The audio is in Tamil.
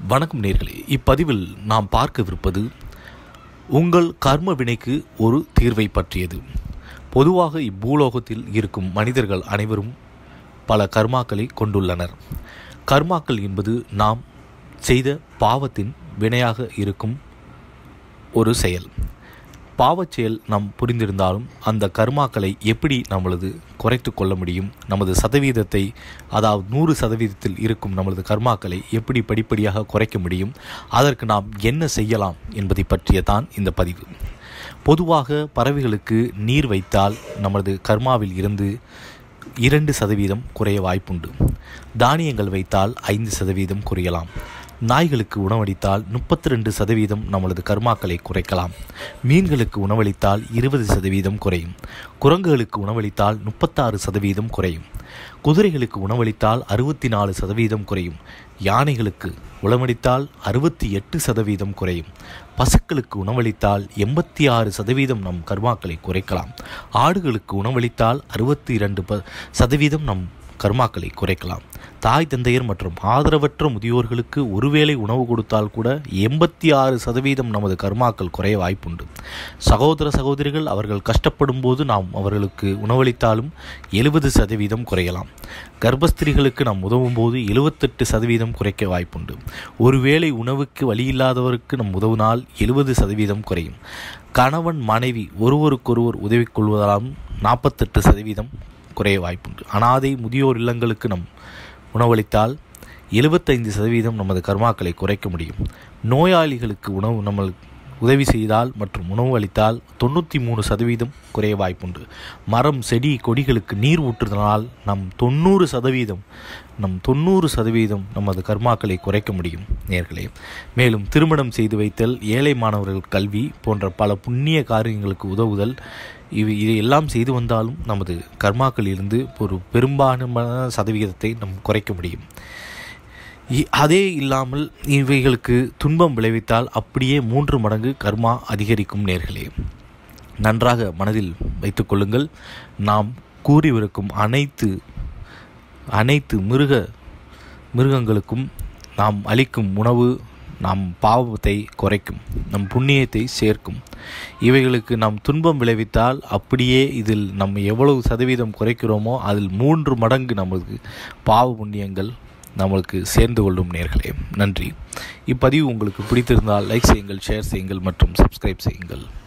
வணக்கம் நேயர்களே, இப்பதிவில் நாம் பார்க்கவிருப்பது உங்கள் கர்ம வினைக்கு ஒரு தீர்வை பற்றியது. பொதுவாக இப்பூலோகத்தில் இருக்கும் மனிதர்கள் அனைவரும் பல கர்மாக்களை கொண்டுள்ளனர். கர்மாக்கள் என்பது நாம் செய்த பாவத்தின் வினையாக இருக்கும் ஒரு செயல். பாவச் செயல் நாம் புரிந்திருந்தாலும் அந்த கர்மாக்களை எப்படி நம்மளது குறைத்து கொள்ள முடியும், நமது சதவீதத்தை, அதாவது 100% இருக்கும் நமது கர்மாக்களை எப்படி படிப்படியாக குறைக்க முடியும், அதற்கு நாம் என்ன செய்யலாம் என்பதை பற்றிய தான் இந்த பதிவு. பொதுவாக பறவைகளுக்கு நீர் வைத்தால் நமது கர்மாவில் இருந்து 2% குறைய வாய்ப்புண்டு. தானியங்கள் வைத்தால் 5% குறையலாம். நாய்களுக்கு உணவளித்தால் 32% நம்மளது கர்மாக்களை குறைக்கலாம். மீன்களுக்கு உணவளித்தால் 20% குறையும். குரங்குகளுக்கு உணவளித்தால் 36% குறையும். குதிரைகளுக்கு உணவளித்தால் 64% குறையும். யானைகளுக்கு உணவளித்தால் 68% குறையும். பசுக்களுக்கு உணவளித்தால் 86% நம் கர்மாக்களை குறைக்கலாம். ஆடுகளுக்கு உணவளித்தால் 62% நம் கர்மாக்களை குறைக்கலாம். தாய் தந்தையர் மற்றும் ஆதரவற்ற முதியோர்களுக்கு ஒருவேளை உணவு கொடுத்தால் கூட 86% நமது கர்மாக்கள் குறைய வாய்ப்புண்டு. சகோதர சகோதரிகள் அவர்கள் கஷ்டப்படும் போது நாம் அவர்களுக்கு உணவளித்தாலும் 70% குறையலாம். கர்ப்பஸ்திரிகளுக்கு நாம் உதவும் போது 78% குறைக்க வாய்ப்புண்டு. ஒருவேளை உணவுக்கு வழியில்லாதவருக்கு நம் உதவினால் 70% குறையும். கணவன் மனைவி ஒருவருக்கொருவர் உதவி கொள்வதாலும் 48% குறைய வாய்ப்புண்டு. அனாதை முதியோர் இல்லங்களுக்கு நம் உணவளித்தால் 75% நமது கர்மாக்களை குறைக்க முடியும். நோயாளிகளுக்கு நம்ம உதவி செய்தால் மற்றும் உணவு அளித்தால் 93% குறைய வாய்ப்புண்டு. மரம் செடி கொடிகளுக்கு நீர் ஊற்றுதனால் நம் 90% நமது கர்மாக்களை குறைக்க முடியும் நேயர்களே. மேலும் திருமணம் செய்து வைத்தல், ஏழை மாணவர்கள் கல்வி போன்ற பல புண்ணிய காரியங்களுக்கு உதவுதல், இதையெல்லாம் செய்து வந்தாலும் நமது கர்மாக்களிலிருந்து ஒரு பெரும்பாலான சதவீதத்தை நம் குறைக்க முடியும். அதே இல்லாமல் இவைகளுக்கு துன்பம் விளைவித்தால் அப்படியே 3 மடங்கு கர்மா அதிகரிக்கும் நேர்களே. நன்றாக மனதில் வைத்துக் கொள்ளுங்கள். நாம் கூறியிருக்கும் அனைத்து மிருகங்களுக்கும் நாம் அளிக்கும் உணவு நம் பாவத்தை குறைக்கும், நம் புண்ணியத்தை சேர்க்கும். இவைகளுக்கு நாம் துன்பம் விளைவித்தால் அப்படியே இதில் நம்ம எவ்வளவு சதவீதம் குறைக்கிறோமோ அதில் 3 மடங்கு நமது பாவ புண்ணியங்கள் நம்மளுக்கு சேர்ந்து கொள்ளும் நேர்களே. நன்றி. இப்பதிவு உங்களுக்கு பிடித்திருந்தால் லைக் செய்யுங்கள், ஷேர் செய்யுங்கள் மற்றும் சப்ஸ்கிரைப் செய்யுங்கள்.